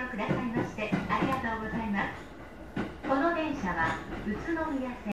用くださいましてありがとうございます。この電車は宇都宮線